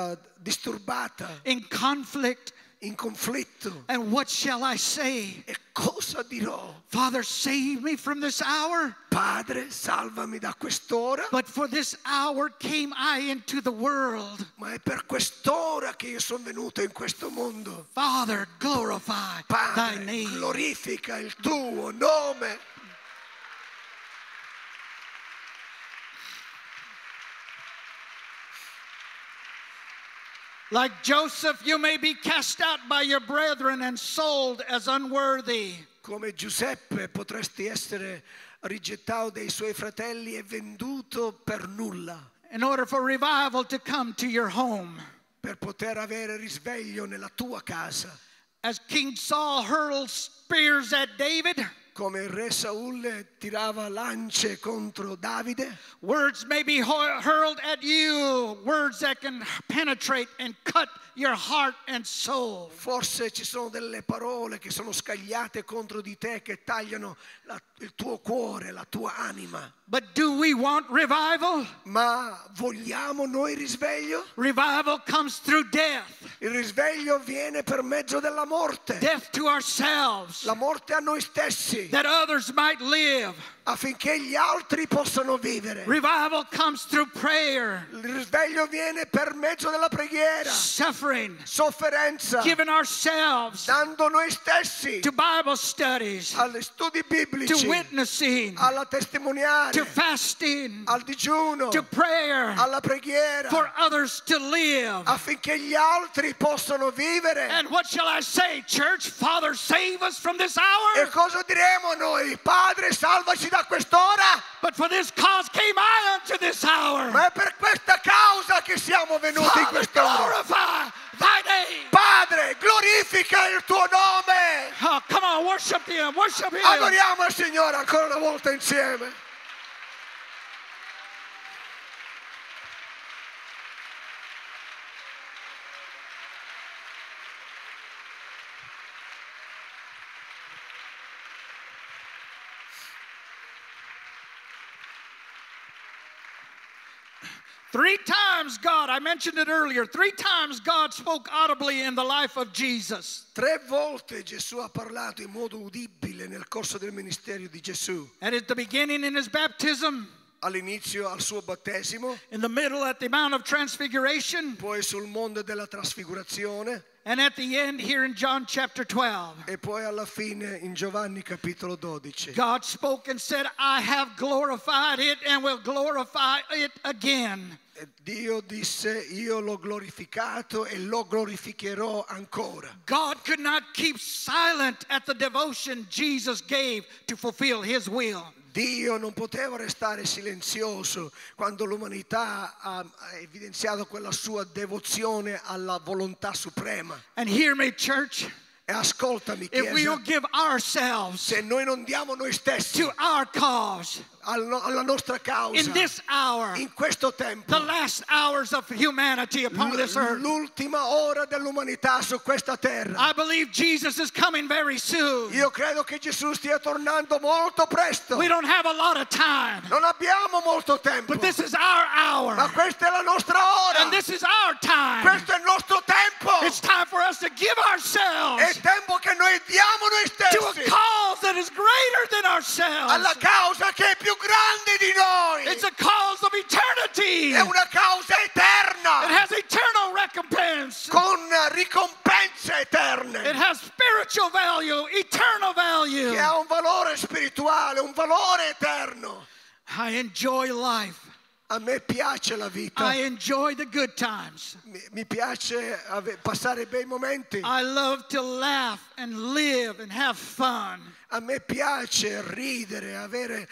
disturbata, in conflict. in conflitto. And what shall I say? E cosa dirò? Father, save me from this hour. Padre, salvami da quest'ora. But for this hour came I into the world. Ma è per quest'ora che io sono venuto in questo mondo. Father, glorify thy Padre, name. glorifica il tuo nome. Like Joseph, you may be cast out by your brethren and sold as unworthy. Come Giuseppe potresti essere rigettato dai suoi fratelli e venduto per nulla, In order for revival to come to your home. per poter avere risveglio nella tua casa. As King Saul hurled spears at David, Come il re Saul tirava lance contro Davide, words may be hurled at you, words that can penetrate and cut your heart and soul. forse ci sono delle parole che sono scagliate contro di te che tagliano il tuo cuore, la tua anima. But do we want revival? Ma vogliamo noi risveglio? Revival comes through death. Il risveglio viene per mezzo della morte. Death to ourselves. La morte a noi stessi. benefici that others might live. affinché gli altri possano vivere. Revival comes through prayer, Il risveglio viene per mezzo della preghiera, suffering, sofferenza, giving ourselves dando noi stessi to Bible studies, agli studi to biblici, witnessing, alla to testimoniare, fasting, al digiuno, to prayer, alla preghiera, for others to live. affinché gli altri possano vivere. And what shall I say, church? Father, save us from this hour. E cosa diremo noi? Padre, salvaci da quest'ora. But for this cause came I unto this hour. Ma è per questa causa che siamo venuti in Father, quest'ora. glorify thy name. Padre, glorifica il tuo nome. Oh, come on, worship him, worship him. Adoriamo il Signore ancora una volta insieme. Three times God, I mentioned it earlier, 3 times God spoke audibly in the life of Jesus. 3 volte Gesù ha parlato in modo udibile nel corso del ministero di Gesù. And at the beginning in his baptism, All'inizio al suo battesimo, in the middle at the Mount of Transfiguration, poi sul monte della trasfigurazione and at the end here in John chapter 12. e poi alla fine in Giovanni capitolo 12. God spoke and said, I have glorified it and will glorify it again. E Dio disse: io l'ho glorificato e lo glorificherò ancora. God could not keep silent at the devotion Jesus gave to fulfill his will. Dio non poteva restare silenzioso quando l'umanità ha evidenziato quella sua devozione alla volontà suprema. And hear me, church, E ascoltami, if we Chiesa, don't give ourselves se noi non diamo noi stessi to our cause alla nostra causa in this hour, in questo tempo, the last hours of humanity upon this earth, l'ultima ora dell'umanità su questa terra, I believe Jesus is coming very soon. io credo che Gesù stia tornando molto presto. We don't have a lot of time, Non abbiamo molto tempo, but this is our hour, ma questa è la nostra ora. and this is our time. Questo è il nostro tempo. It's time for us to give È ourselves tempo che noi diamo noi to a stessi cause that is greater than ourselves. alla causa che è più grande di noi. It's a cause of eternity. È una causa It eterna has eternal recompense. con ricompense eterne, It has spiritual value, eternal value. che ha un valore spirituale, un valore eterno. I enjoy life. A me piace la vita, I enjoy the good times. mi piace passare bei momenti, I love to laugh and live and have fun. a me piace ridere, avere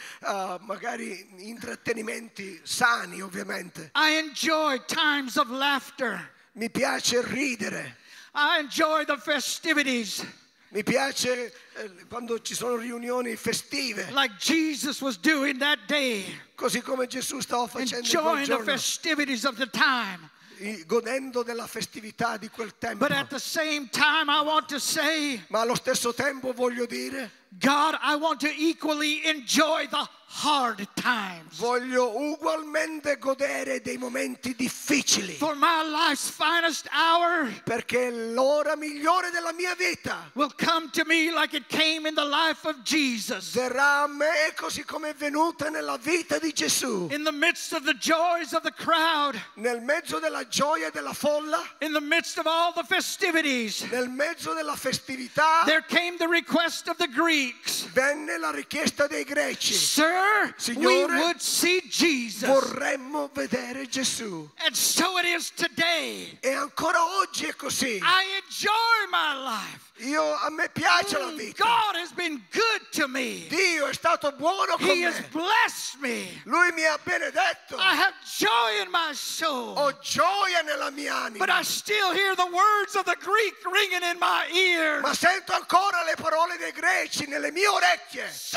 magari intrattenimenti sani ovviamente. I enjoy times of laughter. Mi piace ridere, I enjoy the festivities mi piace quando ci sono riunioni festive, like Jesus was doing that day, così come Gesù stava facendo in quel enjoying the giorno, festivities of the time. godendo della festività di quel tempo. But at the same time, I want to say, Ma allo stesso tempo voglio dire, God, I want to equally enjoy the hard times. voglio ugualmente godere dei momenti difficili, For my life's finest hour perché l'ora migliore della mia vita will come to me like it came in the life of Jesus. verrà a me così come è venuta nella vita di Gesù, In the midst of the joys of the crowd, nel mezzo della gioia della folla, in the midst of all the festivities, nel mezzo della festività, there came the request of the Greeks. venne la richiesta dei greci: Sir, we Signore, would see Jesus. vorremmo vedere Gesù. And so it is today. E ancora oggi è così. I enjoy my life. A me piace la vita. God has been good to me. Dio è stato buono con He has me. blessed me. Lui mi ha benedetto. I have joy in my soul. Ho gioia nella mia anima. But I still hear the words of the Greek ringing in my ear. Ma sento ancora le parole dei greci nelle mie orecchie. Sir,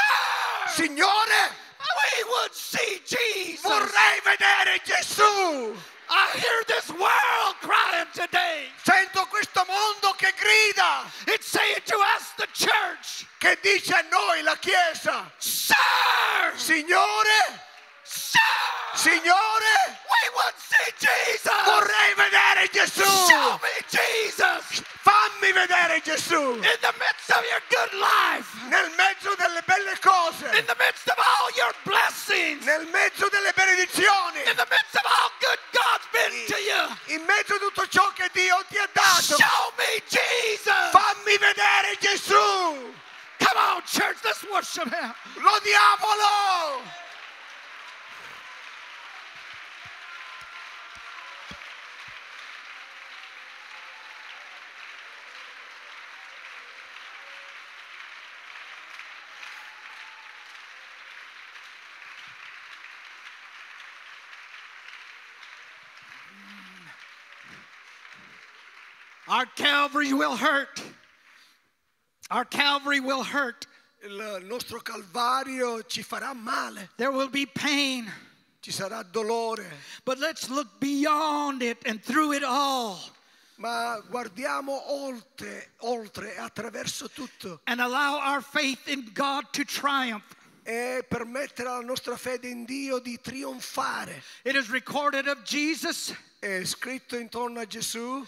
Signore, we would see Jesus. vorrei vedere Gesù. I hear this world crying today. Sento questo mondo che grida, It's saying to us, the church, che dice a noi, la Chiesa: Sir, Signore, Show! Signore, We want to see Jesus! vorrei vedere Gesù. Show me Jesus! Fammi vedere Gesù. In the midst of your good life, Nel mezzo delle belle cose, in the midst of all your blessings, nel mezzo delle benedizioni, in the midst of all good God's been to you, in mezzo a tutto ciò che Dio ti ha dato, show me Jesus! fammi vedere Gesù. Come on, church, let's worship Him. Lodiamolo. Our Calvary will hurt. Our Calvary will hurt. Il nostro Calvario ci farà male, There will be pain. ci sarà dolore, But let's look beyond it and through it all ma guardiamo oltre e attraverso tutto and allow our faith in God to triumph. e permettere alla nostra fede in Dio di trionfare. It is recorded of Jesus È scritto intorno a Gesù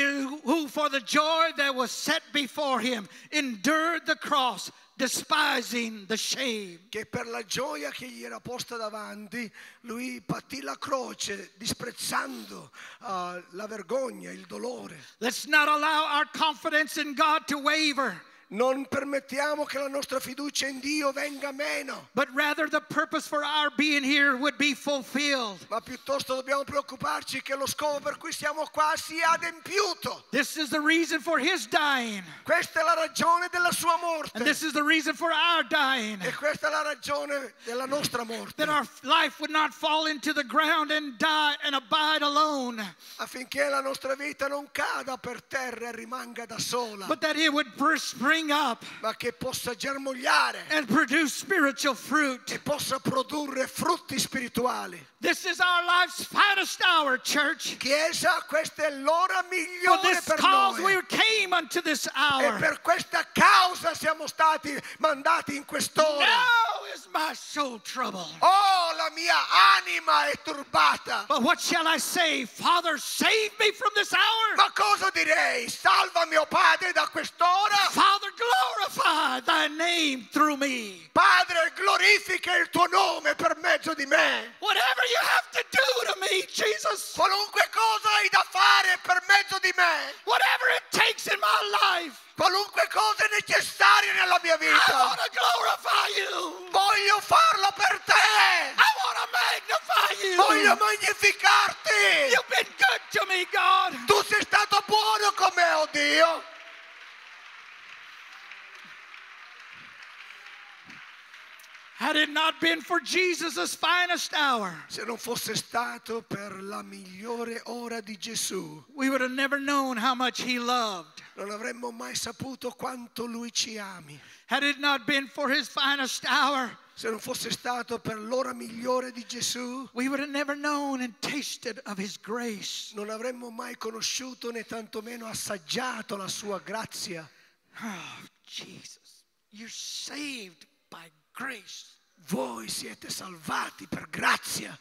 who for the joy that was set before him endured the cross, despising the shame. che per la gioia che gli era posta davanti, lui patì la croce, disprezzando la vergogna, il dolore. Let's not allow our confidence in God to waver, Non permettiamo che la nostra fiducia in Dio venga meno, but rather the purpose for our being here would be fulfilled. ma piuttosto dobbiamo preoccuparci che lo scopo per cui siamo qua sia adempiuto. This is the reason for his dying, Questa è la ragione della sua morte and this is the reason for our dying, e questa è la ragione della nostra morte, that our life would not fall into the ground and die and abide alone, affinché la nostra vita non cada per terra e rimanga da sola, but that it would spring up ma che possa germogliare and produce spiritual fruit. e possa produrre frutti spirituali. This is our life's finest hour, church. Chiesa, questa è l'ora For migliore this per cause we noi came unto this e hour. per questa causa siamo stati mandati in quest'ora. Now is my soul troubled. Oh, la mia anima è turbata. But what shall I say? Father, save me from this hour. Ma cosa direi? Salva mio Padre da quest'ora. Father, glorify thy name through me. Padre, glorifica il tuo nome per mezzo di me. Whatever you have to do to me, Jesus. Qualunque cosa hai da fare per mezzo di me. Whatever it takes in my life. Qualunque cosa è necessaria nella mia I vita. want to glorify you. Voglio farlo per te. I want to magnify you. Voglio magnificarti. You've been good to me, God. Tu sei stato buono con me, oh Dio. Had it not been for Jesus' finest hour, Se non fosse stato per la migliore ora di Gesù, we would have never known how much he loved. non avremmo mai saputo quanto Lui ci ami. Had it not been for his finest hour, Se non fosse stato per l'ora migliore di Gesù, we would have never known and tasted of his grace. non avremmo mai conosciuto né tantomeno assaggiato la sua grazia. Oh, Jesus, you're saved by grace. Voi siete salvati per grazia.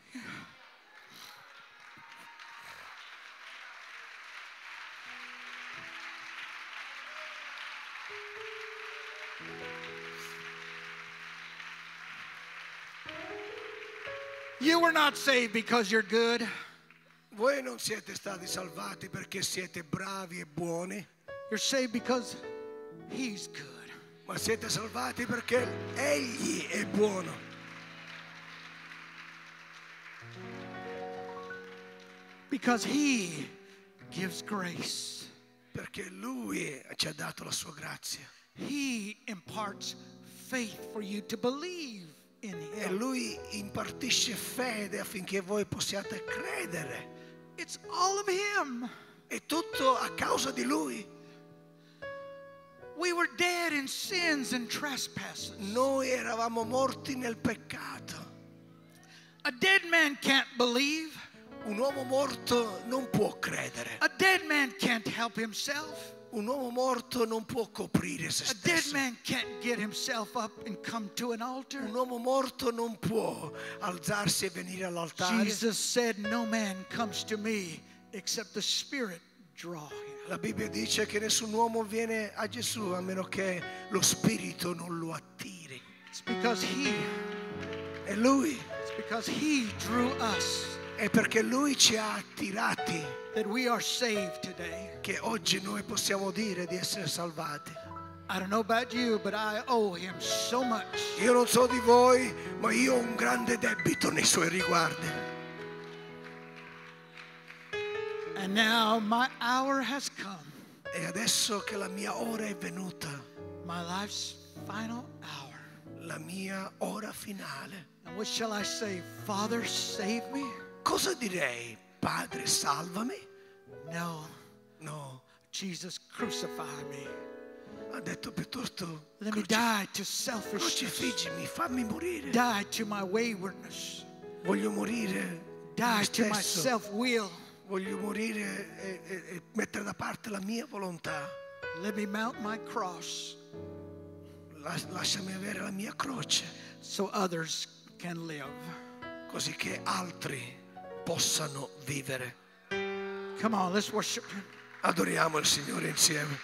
You were not saved because you're good. Voi non siete stati salvati perché siete bravi e buoni, You're saved because he's good. ma siete salvati perché Egli è buono. Because he gives grace. Perché Lui ci ha dato la sua grazia. He imparts faith for you to believe in E him. Lui impartisce fede affinché voi possiate credere. It's all of him. È tutto a causa di Lui. We were dead in sins and trespasses. Noi eravamo morti nel peccato. A dead man can't believe. Un uomo morto non può credere. A dead man can't help himself. Un uomo morto non può coprire se A dead stesso. man can't get himself up and come to an altar. Un uomo morto non può alzarsi e venire all'altare. Jesus said, no man comes to me except the Spirit draw him. La Bibbia dice che nessun uomo viene a Gesù a meno che lo Spirito non lo attiri. It's because E Lui, it's because he drew us è perché Lui ci ha attirati that we are saved today. che oggi noi possiamo dire di essere salvati. I don't know about you, but I owe him so much. Io non so di voi, ma io ho un grande debito nei suoi riguardi. And now my hour has come, E adesso che la mia ora è venuta, my life's final hour. la mia ora finale, And what shall I say? Father, save me? cosa direi? Padre, salvami? No, No, Jesus, crucify me. ha detto piuttosto Let me die to selfishness. crocifiggimi, fammi morire. Die to my waywardness. Voglio morire Die me to my stesso. self-will. Voglio morire e mettere da parte la mia volontà. Let me mount my cross Lasciami avere la mia croce, so others can live. così che altri possano vivere. Come on, let's worship him. Adoriamo il Signore insieme.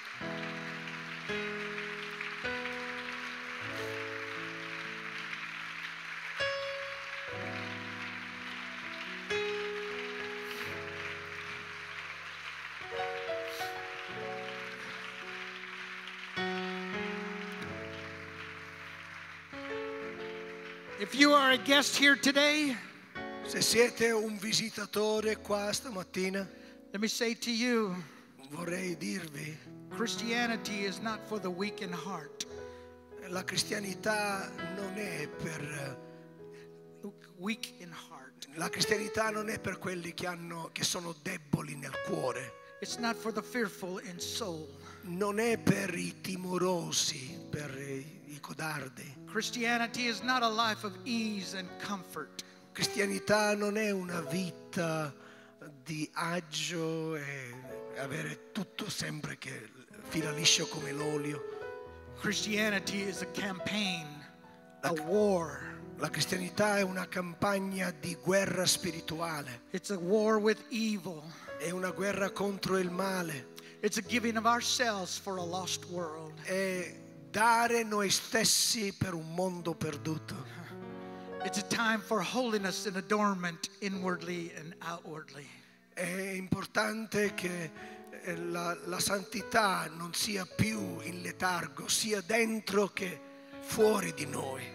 If you are a guest here today, Se siete un visitatore qua stamattina, let me say to you, vorrei dirvi, Christianity is not for the weak in heart. la cristianità non è per Weak in heart. la cristianità non è per quelli che sono deboli nel cuore. It's not for the fearful in soul. Non è per i timorosi, per i codardi. Christianity is not a life of ease and comfort. Cristianità non è una vita di agio e avere tutto sempre che fila liscio come l'olio. Christianity is a campaign, a war. La cristianità è una campagna di guerra spirituale, It's a war with evil. è una guerra contro il male, It's a giving of ourselves for a lost world. è dare noi stessi per un mondo perduto. It's a time for holiness and adornment inwardly and outwardly. È importante che la santità non sia più in letargo, sia dentro che fuori di noi.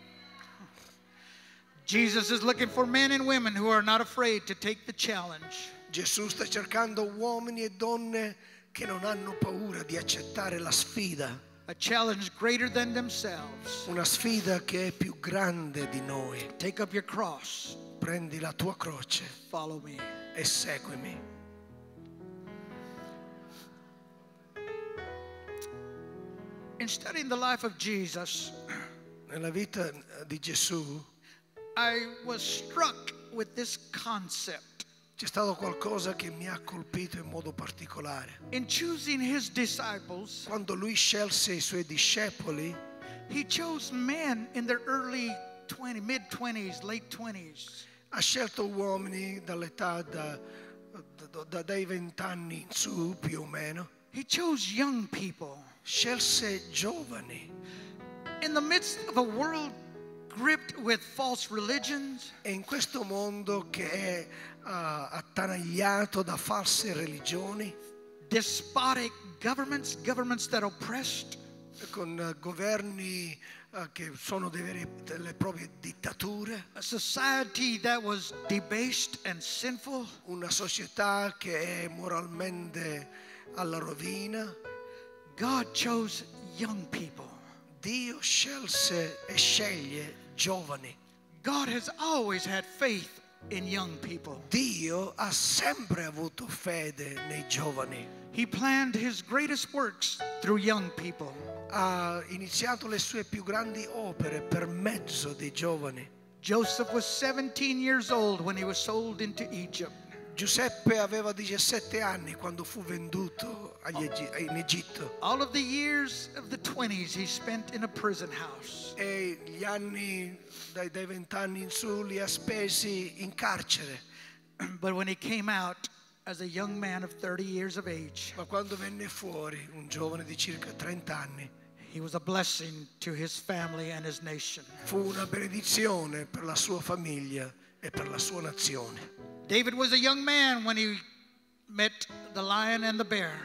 Jesus is looking for men and women who are not afraid to take the challenge. Gesù sta cercando uomini e donne che non hanno paura di accettare la sfida, A challenge greater than themselves. una sfida che è più grande di noi. Take up your cross. Prendi la tua croce Follow me. e seguimi. In studying the life of Jesus, Nella vita di Gesù I was struck with this concept. c'è stato qualcosa che mi ha colpito in modo particolare. In choosing his disciples, Quando lui scelse i suoi discepoli, he chose men in their early mid-20s, late 20s. ha scelto uomini dall'età dai 20 anni in su, più o meno. He chose young people. Scelse giovani. In the midst of a world gripped with false religions, E in questo mondo che è attanagliato da false religioni, despotic governments that oppressed, con governi che sono delle proprie dittature, a society that was debased and sinful, una società che è moralmente alla rovina, God chose young people. Dio scelse e sceglie giovani. God has always had faith in young people. Dio ha sempre avuto fede nei giovani. He planned his greatest works through young people. Ha iniziato le sue più grandi opere per mezzo dei giovani. Joseph was 17 years old when he was sold into Egypt. Giuseppe aveva 17 anni quando fu venduto in Egitto. All of the years of the 20s he spent in a prison house. E gli anni dai 20 anni in su li ha spesi in carcere. But when he came out as a young man of 30 years of age, Ma quando venne fuori, un giovane di circa 30 anni, he was a blessing to his family and his nation. fu una benedizione per la sua famiglia e per la sua nazione. David was a young man when he met the lion and the bear.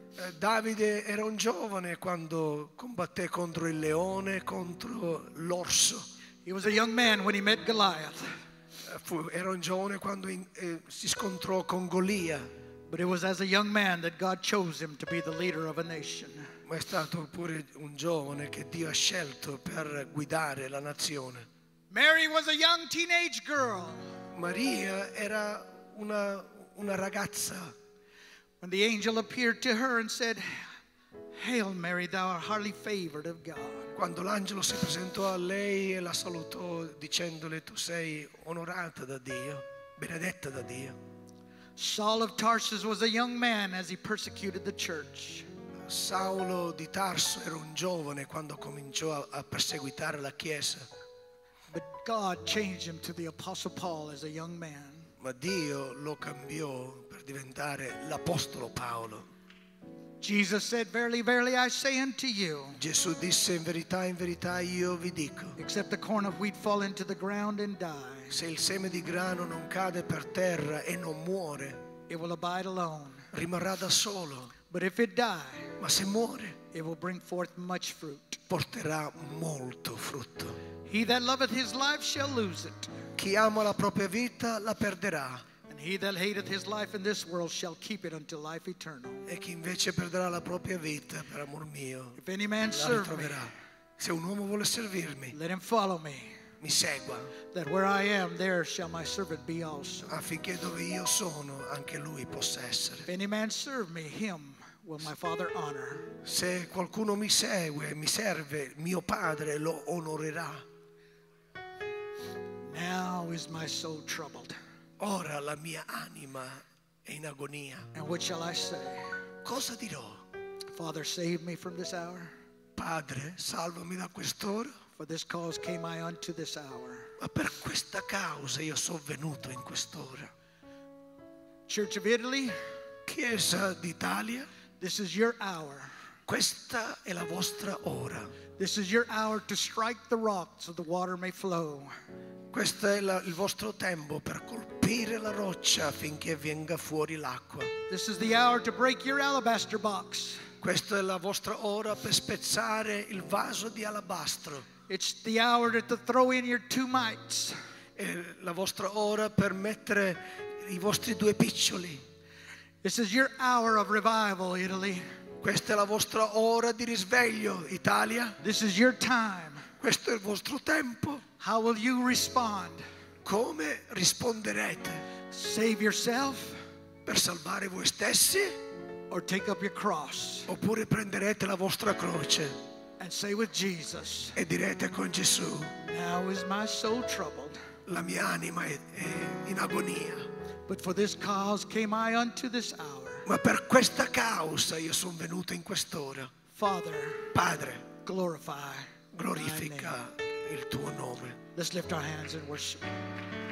Davide era un giovane quando combatté contro il leone, contro l'orso. He was a young man when he met Goliath. Era un giovane quando si scontrò con Golia. But it was as a young man that God chose him to be the leader of a nation. Ma è stato pure un giovane che Dio ha scelto per guidare la nazione. Mary was a young teenage girl. Maria era una ragazza. When the angel appeared to her and said, "Hail Mary, thou art highly favored of God." Quando l'angelo si presentò a lei e la salutò dicendole: tu sei onorata da Dio, benedetta da Dio. Saul of Tarsus was a young man as he persecuted the church. Saulo di Tarso era un giovane quando cominciò a perseguitare la chiesa. But God changed him to the Apostle Paul as a young man. Ma Dio lo cambiò per diventare l'apostolo Paolo. Jesus said, "Verily, verily, I say unto you, Gesù disse: in verità io vi dico, except the corn of wheat fall into the ground and die, se il seme di grano non cade per terra e non muore, it will abide alone. rimarrà da solo. But if it die, Ma se muore, it will bring forth much fruit. porterà molto frutto. He that loveth his life shall lose it, Chi ama la propria vita la perderà, and he that hateth his life in this world shall keep it unto life eternal. e chi invece perderà la propria vita per amor mio If any man la serve me, ritroverà. Se un uomo vuole servirmi, let him follow me, mi segua, that where I am, there shall my servant be also. affinché dove io sono anche lui possa If essere. any man serve me, him will my Father honor. Se qualcuno mi segue, mi serve, mio Padre lo onorerà. Now is my soul troubled. Ora la mia anima è in agonia. And what shall I say? Cosa dirò? Father, save me from this hour. Padre, salvami da quest'ora. For this cause came I unto this hour. Ma per questa causa io sono venuto in quest'ora. Church of Italy, Chiesa d'Italia, this is your hour. questa è la vostra ora. This is your hour to strike the rock so the water may flow. Questo è il vostro tempo per colpire la roccia affinché venga fuori l'acqua. This is the hour to break your alabaster box. Questa è la vostra ora per spezzare il vaso di alabastro. It's the hour to throw in your two mites. È la vostra ora per mettere i vostri due piccioli. This is your hour of revival, Italy. Questa è la vostra ora di risveglio, Italia. This is your time. Questo è il vostro tempo. How will you respond? Come risponderete? Save yourself Per salvare voi stessi? or take up your cross Oppure prenderete la vostra croce and say with Jesus, e direte con Gesù: now is my soul troubled, la mia anima è in agonia, but for this cause came I unto this hour. ma per questa causa io sono venuto in quest'ora. Father, Padre, glorify thy name. glorifica il tuo nome. Let's lift our hands and worship.